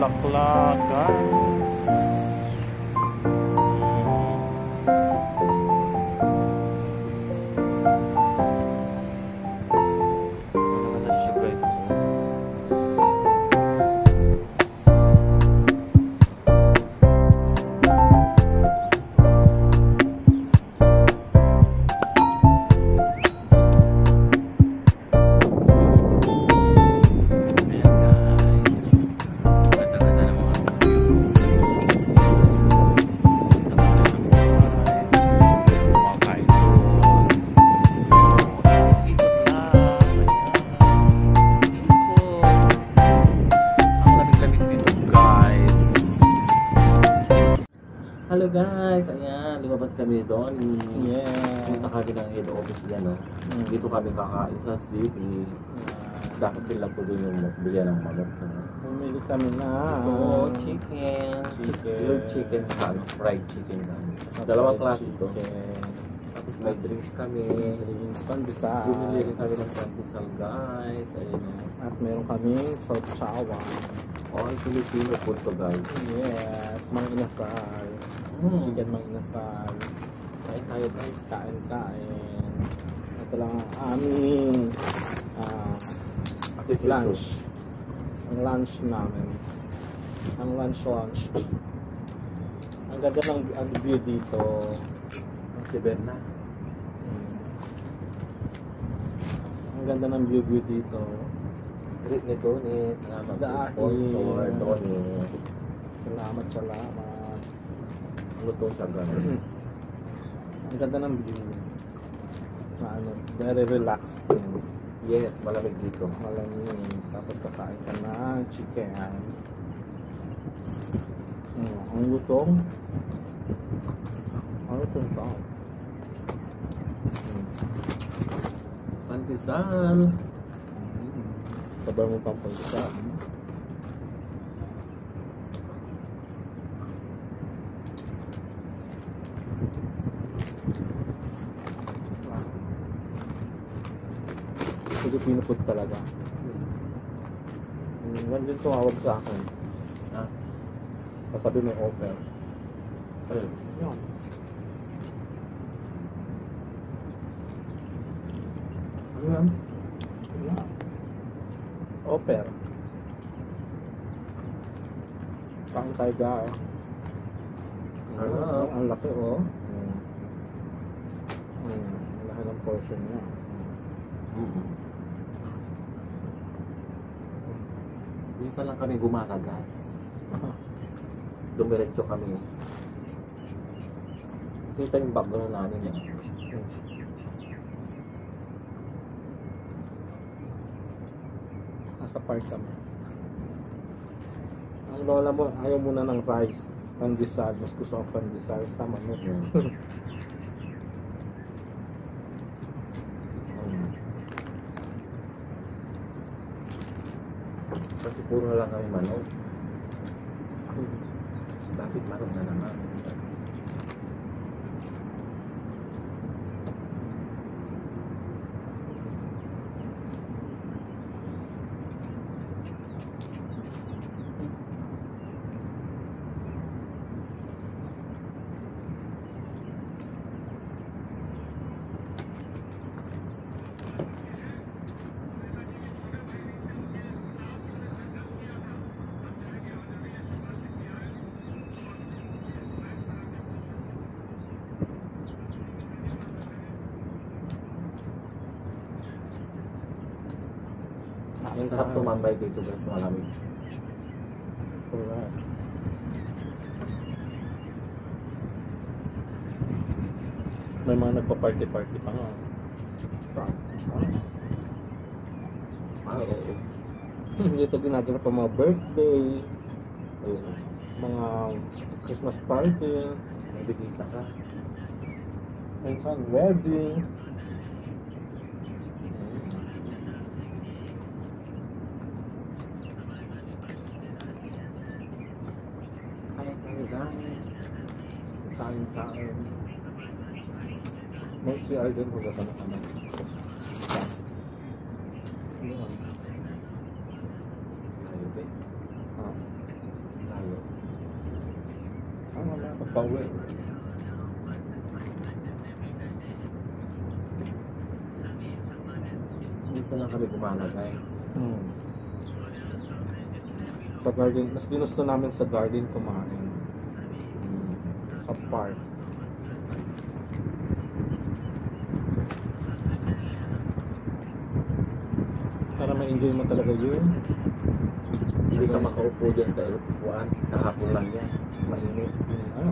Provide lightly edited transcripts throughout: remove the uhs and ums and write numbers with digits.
bulaklak, guys. Ano na siya, guys? Hello guys, ayan, lumabas kami doon. Yeah. Punta kami ng head office dyan, no? Dito kami kakain sa city. Dapat bilang ko doon yung bigyan ng manok. Bumili kami na Chicken. Chicken. Chicken sa fried chicken guys. Dalawang klase ito. chicken. Tapos may drinks kami. Drinks, pandesal. Bumili rin kami ng pandesal guys. Ayun, no? At meron kaming sausawan. Oh, Filipino food to guys. Yes, mang inasal. Chicken mang inasal. Kain tayo guys. Kain. Ito lang ang aming lunch. Ang lunch namin. Ang lunch. Ang ganda ng view dito. Ang si Berna. Ang ganda ng view dito. Great ni Tony. Salamat sa sponsor, Tony. Salamat. Luto siya gano'n. Ang ganda ng view. Very relaxing. Yes, malamig dito. Malamig. Tapos kakain ka ng chicken. Ang lutong. Ang lutong ka. Pandesal. Sabay mo pang pandesal. Filipino food talaga. Nandiyan tumawag sa akin. Sabi may offer. Ayun. Yun. Ano yan? Yeah. Offer. Kain tayo guys. Ang laki ang laki ng portion niya. Minsan lang kami gumana guys. Dumiretso kami. Kasi ito yung background namin yan. Nasa park kami. Ang lola mo, ayaw muna ng rice. Pandesal. Mas gusto ang pandesal sa manok. Kasi puro na lang kami manok. Bakit manok na naman? Ang sarap tumambay dito guys, malamig. Alright. May mga nagpa-party pa nga. Oo. Dito ginagawa pa mga birthday, mga Christmas party, May bisita ka. minsan wedding. Kain tayo guys. Kain. May CR din po sa kanan. Ayun ba? pauwi. Minsan lang kami kumana guys. Sa garden, mas ginusto namin sa garden kumain. Sa park. Para ma-enjoy mo talaga yun. Hindi ka makaupo dyan sa eropuan. Sa hapon lang yan. Mainit. Ano?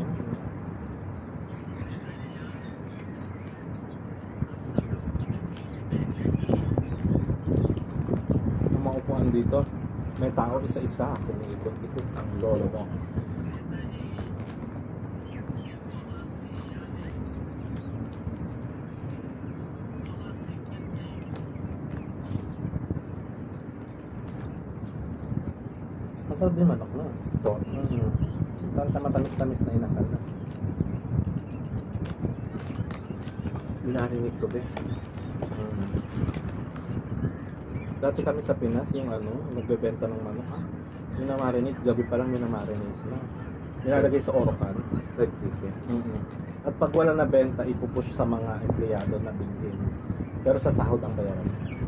Ang mga upuan dito, may tao isa-isa. Kumikot-ikot ang lolo mo. Masarap din manok na. Ito. Sa matamis-tamis na inasal na. Binarinig ko ba? Dati kami sa Pinas, yung nagbebenta ng manok. Minamarinate, gabi pa lang minamarinate na. Nilalagay sa orokan. Red chicken. At pag wala na benta, ipupush sa mga empleyado na bilhin. Pero sa sahod ang bayaran.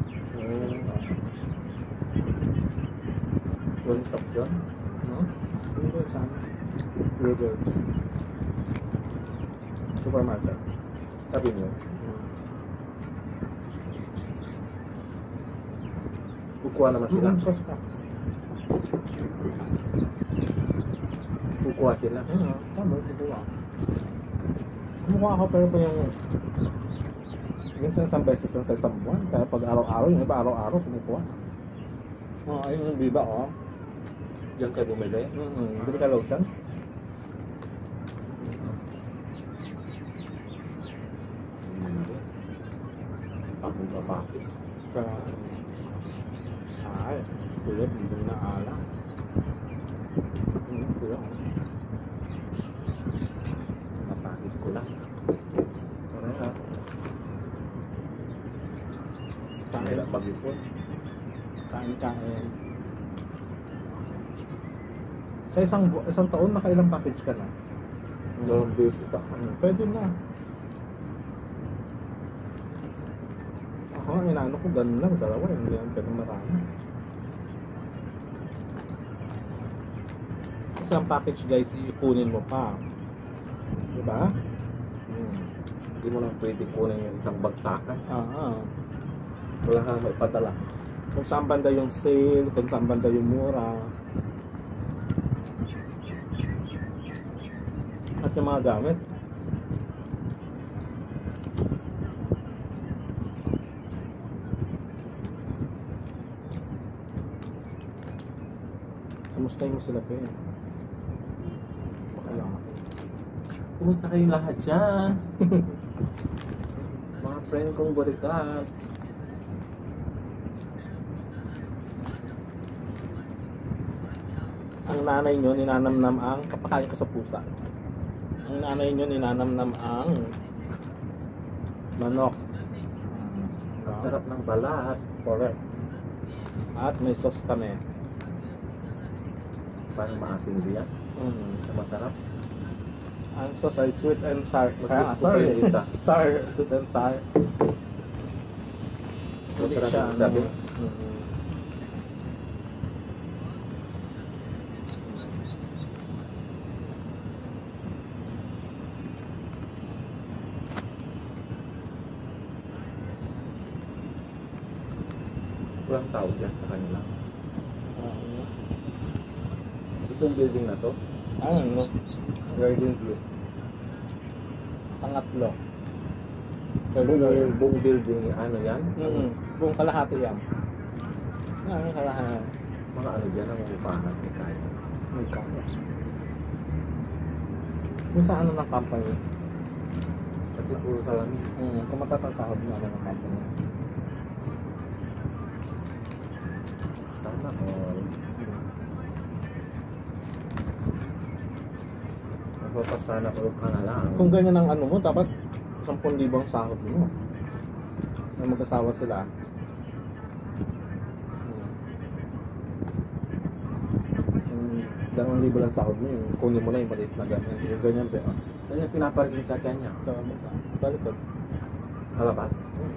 One stop yun? No? Dito sa River. Supermarket. Sabi mo. Kukuha naman sila. Sos ka. Kukuha sila. Tama, kukuha. Kumukuha ako pero po yung minsan isang beses lang sa isang buwan. Kaya pag araw-araw, yung iba araw-araw kumukuha. Ayun yung biba, Diyan kayo bumili? Bili ka lotion? Akong papakit. Kaya, kuya, bili na ala. Kuya, Napakit ko lang. kaya, Kaya lang mag-ipon. kain. Sa isang taon, nakailang package ka na? Dalawang beses ako. Pwede na. Ako, inaano ko, ganun lang, dalawa, hindi lang pwede marami. Isang package guys, iipunin mo pa. Diba? Hindi mo lang pwede kunin yung isang bagsakan. Wala kang maipadala. Kung saan banda yung sale, kung saan banda yung mura. At yung mga gamit. Kamustahin mo sila pa yun? Wala. Kumusta kayong lahat dyan? Mga friend kong balikat. Ang nanay nyo, ninanamnam ang papakain ko sa pusa. Ang nanay nyo, ninanamnam ang manok. Ang sarap ng balat. Correct. At may sauce kami. Parang maasin diyan. Sa masarap. Ang sauce ay sweet and sour. Mas Kaya, gusto ko pa sorry. yung isa. Sour, sweet and sour. Hindi Masarap siya, yung sabi. Walang tao dyan sa kanila. Itong building na to, Ano? Garden view. Pangatlo. buong building, ano yan? Buong kalahati yan. Ano kalahati? Mga ano dyan, ang upahan, may kaya. May kaya. Kung saan ng company? Kasi puro salamin. Kung mataas ang sahod na ng company. Sana all. Magpapasana all ka na lang. Kung ganyan ang ano mo, dapat 10,000 ang sahod mo. Na mag-asawa sila. 2,000 lang sahod mo yung kunin mo na yung maliit na ganyan. Yung ganyan pa yun. Saan niya pinaparking sa kanya? Balikod. Kalabas.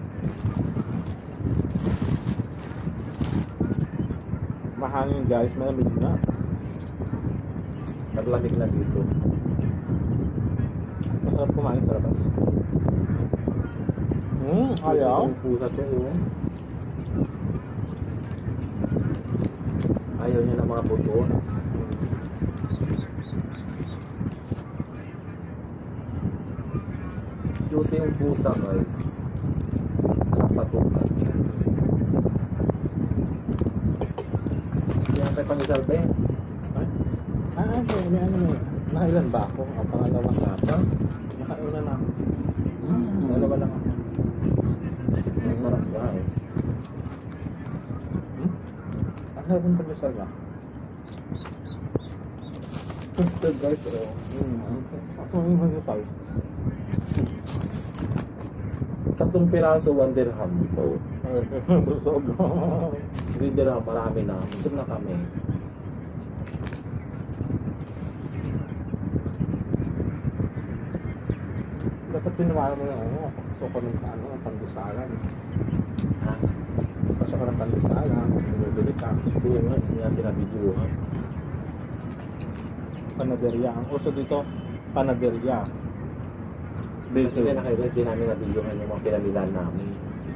Mahangin guys, malamig na. Naglamig na dito. Masarap kumain sa labas. Ayaw. Yung pusa siya yun. Ayaw niya ng mga buto. Juicy yung pusa guys. Sarap patukan. Yan kay Pangisalbe. May ano mo. Nakailan ba ako? Ang pangalawang sapa. Nakauna na ako. Dalawa lang ako. Masarap guys. Ang sarap ng pagkasal ba? Toasted guys. Ako yung pagkasal. 3 piraso, 1 dirham. Busog. 3 dirham, marami na. Busog na kami. Dapat tinawaran mo yung ano, pasok ko ng ano, pandisalan. Ha? Pasok ko ng pandisalan, bumibili ka. Oo nga, hindi natin nabidyohan. Panaderya. Ang uso dito, panaderya. Kasi hindi hindi namin nabidyohan yung mga pinamilan namin.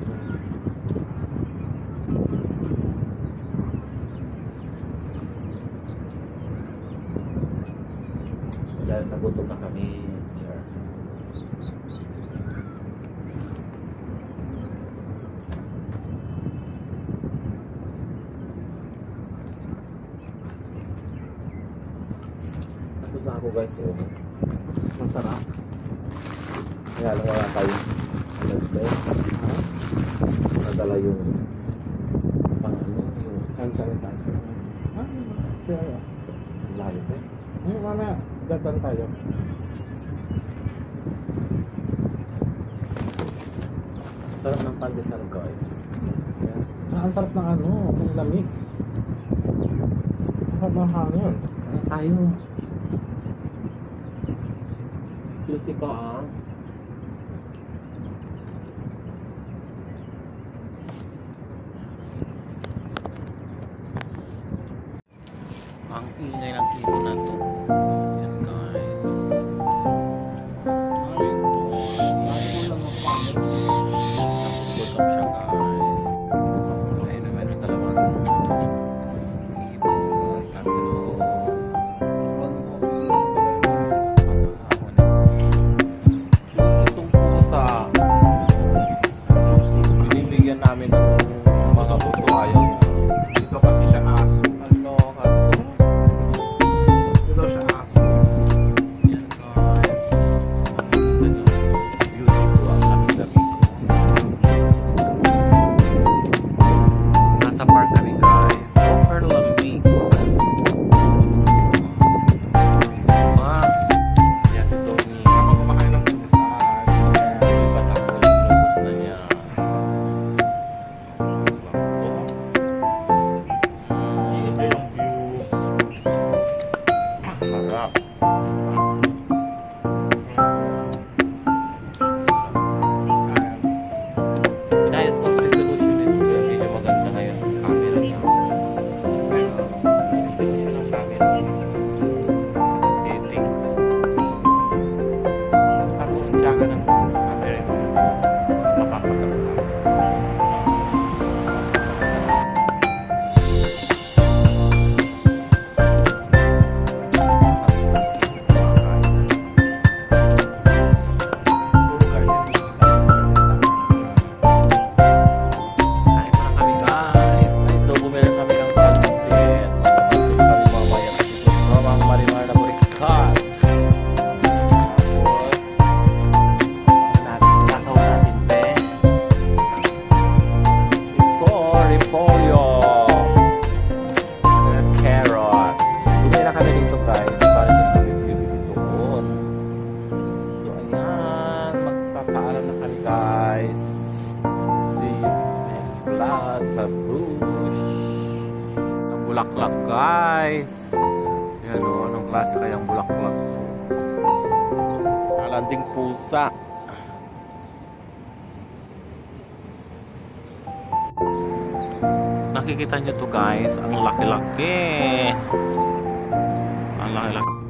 Dahil sa gutom na kami. Sure. Tapos na ako guys. Masarap. Kaya lang wala tayo. Nadala yung pang ano, yung Hand sanitizer. Kaya. layo pa. Mamaya, datan tayo. Sarap ng pandesal guys. Yes. Ang sarap ng ano, ang lamig. Sarap ng hangin. Kaya tayo. Juicy ka ah. Ang ingay ng kilo na to. Yan guys. Ay to. Gutom siya guys. Ayun na meron dalawang ibon, tatlo. Juicy itong pusa. Binibigyan namin ng mga buto ayaw. Ito kasi siya aso. Ano ka to? Ito siya aso. Yan guys. Beautiful ang laki-laki ko. Nasa park kami guys. Super lamig. Ah. Yan si Tony. Ako kumakain ng pandesal. Iba sa ako. Lubos na niya. Ito yung view. Harap. Inayos ko ang resolution nito kaya hindi maganda ngayon ang camera niya. Resolution ng camera. Settings. Ako ang tiyaga ng camera ito. Mapapagod. Kain muna kami guys. Ito bumili kami ng pansit. Magpapagod kami mamaya kasi gusto mga marimar na burikat. Tapos sasaw natin pe. Ito, repolyo. And carrot. Bumili na kami dito guys. Para din kami bibili doon. So ayan, magpapaalam na kami guys. See you next vlog sa bush. Ang bulaklak guys. Yan o, anong klase kayang bulaklak? Alanding pusa. Nakikita nyo to guys, ang laki-laki. Ang laki-laki.